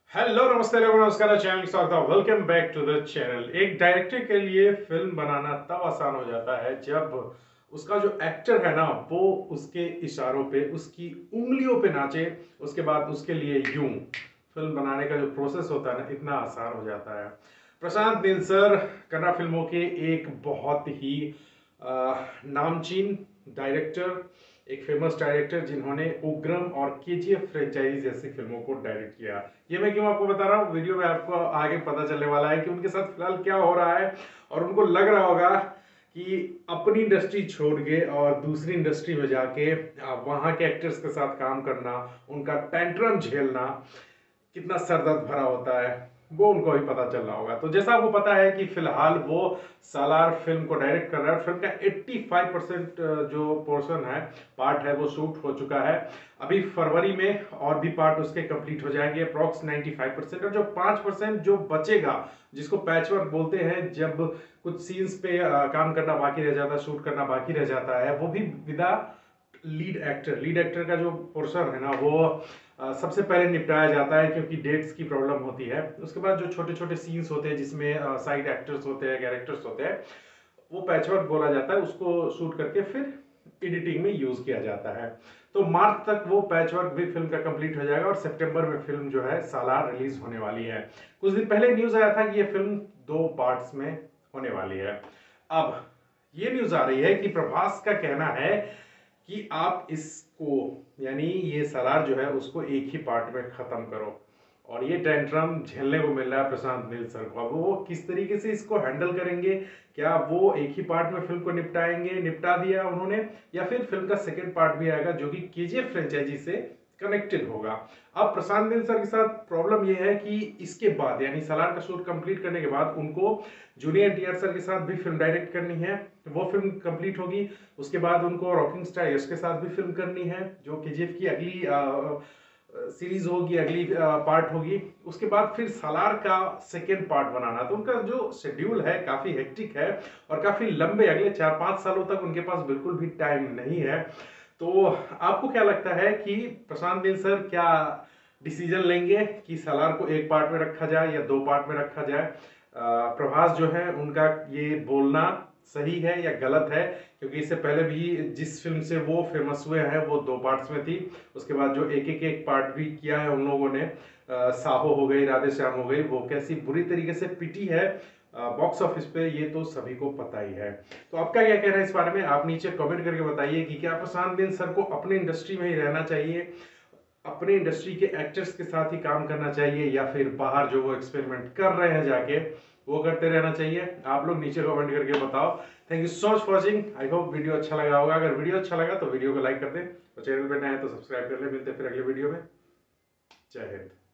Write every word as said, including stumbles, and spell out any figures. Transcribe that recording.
Hello नमस्ते लोगों, नमस्कार, चैनल के स्वागत है। Welcome back to the channel. एक डायरेक्टर के लिए फिल्म बनाना तब आसान हो जाता है जब उसका जो एक्टर है ना वो उसके इशारों पे, उसकी उंगलियों पे नाचे। उसके बाद उसके लिए यूं फिल्म बनाने का जो प्रोसेस होता है ना, इतना आसान हो जाता है। प्रशांत नील सर कन्नड़ फिल्मों के एक बहुत ही आ, नामचीन डायरेक्टर, एक फेमस डायरेक्टर जिन्होंने उग्रम और केजीएफ फ्रेंचाइजी जैसी फिल्मों को डायरेक्ट किया। ये मैं क्यों आपको बता रहा हूँ, वीडियो में आपको आगे पता चलने वाला है कि उनके साथ फिलहाल क्या हो रहा है। और उनको लग रहा होगा कि अपनी इंडस्ट्री छोड़ के और दूसरी इंडस्ट्री में जाके वहां के एक्टर्स के साथ काम करना, उनका टेंट्रम झेलना कितना सरदर्द भरा होता है, वो उनको भी पता चल रहा होगा। तो जैसा आपको पता है कि फिलहाल वो सालार फिल्म को डायरेक्ट कर रहा है। फिल्म का पचासी परसेंट जो पोर्शन है, पार्ट है, वो शूट हो चुका है। अभी फरवरी में और भी पार्ट उसके कंप्लीट हो जाएंगे, अप्रॉक्स पचानवे परसेंट। और जो पाँच परसेंट जो बचेगा, जिसको पैचवर्क बोलते हैं, जब कुछ सीन्स पे काम करना बाकी रह जाता है, शूट करना बाकी रह जाता है, वो भी विदा लीड एक्टर लीड एक्टर का जो पोर्शन है ना वो आ, सबसे पहले निपटाया जाता है, क्योंकि डेट्स की प्रॉब्लम होती है। उसके बाद जो छोटे छोटे सीन्स होते हैं जिसमें साइड एक्टर्स होते हैं, कैरेक्टर्स होते हैं, वो पैचवर्क बोला जाता है। उसको शूट करके फिर एडिटिंग में यूज किया जाता है। तो मार्च तक वो पैचवर्क भी फिल्म का कंप्लीट हो जाएगा और सितंबर में फिल्म जो है सालार रिलीज होने वाली है। कुछ दिन पहले न्यूज आया था कि ये फिल्म दो पार्ट्स में होने वाली है। अब ये न्यूज आ रही है कि प्रभास का कहना है कि आप इसको, यानी ये सालार जो है उसको एक ही पार्ट में खत्म करो। और ये टेंट्रम झेलने को मिल रहा है प्रशांत नील सर को। अब वो किस तरीके से इसको हैंडल करेंगे, क्या वो एक ही पार्ट में फिल्म को निपटाएंगे, निपटा दिया उन्होंने, या फिर फिल्म का सेकंड पार्ट भी आएगा जो कि केजीएफ फ्रेंचाइजी से कनेक्टेड होगा। अब प्रशांत नील सर के साथ प्रॉब्लम यह है कि इसके बाद, यानी सालार का शूट कंप्लीट करने के बाद, उनको जूनियर एनटीआर सर के साथ भी फिल्म डायरेक्ट करनी है। वो फिल्म कंप्लीट होगी, उसके बाद उनको रॉकिंग स्टार यश के साथ भी फिल्म करनी है, जो केजीएफ की अगली आ, सीरीज होगी, अगली पार्ट होगी। उसके बाद फिर सालार का सेकेंड पार्ट बनाना। तो उनका जो शेड्यूल है काफी हेक्टिक है और काफी लंबे, अगले चार पांच सालों तक उनके पास बिल्कुल भी टाइम नहीं है। तो आपको क्या लगता है कि प्रशांत नील सर क्या डिसीजन लेंगे कि सालार को एक पार्ट में रखा जाए या दो पार्ट में रखा जाए? प्रभास जो है उनका ये बोलना सही है या गलत है? क्योंकि इससे पहले भी जिस फिल्म से वो फेमस हुए हैं वो दो पार्ट्स में थी। उसके बाद जो एक एक एक पार्ट भी किया है उन लोगों ने, साहो हो गई, राधे श्याम हो गई, वो कैसी बुरी तरीके से पिटी है बॉक्स ऑफिस पे, ये तो सभी को पता ही है। तो आपका क्या कहना है इस बारे में? आप नीचे कमेंट करके बताइए कि क्या प्रशांत नील सर को अपने इंडस्ट्री में ही रहना चाहिए, अपने इंडस्ट्री के एक्टर्स के साथ ही काम करना चाहिए, या फिर बाहर जो वो एक्सपेरिमेंट कर रहे हैं जाके वो करते रहना चाहिए? आप लोग नीचे कमेंट करके बताओ। Thank you so much for watching. I hope video अच्छा लगा होगा। अगर वीडियो अच्छा लगा तो वीडियो को लाइक कर दें और चैनल पर नए हैं तो सब्सक्राइब कर ले। मिलते हैं फिर अगले वीडियो में। जय हिंद।